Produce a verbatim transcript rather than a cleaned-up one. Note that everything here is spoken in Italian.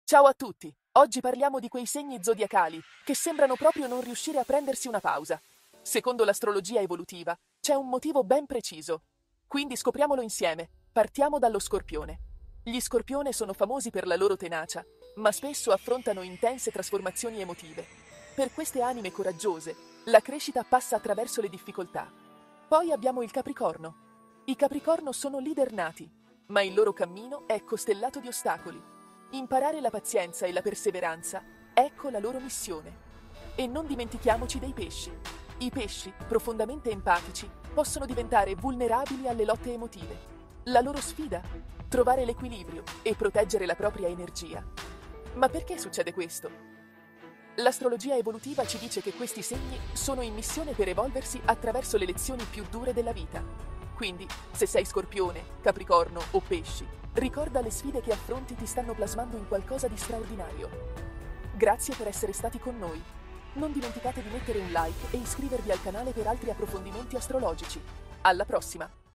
Ciao a tutti! Oggi parliamo di quei segni zodiacali che sembrano proprio non riuscire a prendersi una pausa. Secondo l'astrologia evolutiva, c'è un motivo ben preciso. Quindi scopriamolo insieme. Partiamo dallo Scorpione. Gli Scorpione sono famosi per la loro tenacia, ma spesso affrontano intense trasformazioni emotive. Per queste anime coraggiose, la crescita passa attraverso le difficoltà. Poi abbiamo il Capricorno. I Capricorno sono leader nati, ma il loro cammino è costellato di ostacoli. Imparare la pazienza e la perseveranza, ecco la loro missione. E non dimentichiamoci dei pesci. I pesci, profondamente empatici, possono diventare vulnerabili alle lotte emotive. La loro sfida? Trovare l'equilibrio e proteggere la propria energia. Ma perché succede questo? L'astrologia evolutiva ci dice che questi segni sono in missione per evolversi attraverso le lezioni più dure della vita. Quindi, se sei Scorpione, Capricorno o Pesci, ricorda le sfide che affronti ti stanno plasmando in qualcosa di straordinario. Grazie per essere stati con noi. Non dimenticate di mettere un like e iscrivervi al canale per altri approfondimenti astrologici. Alla prossima!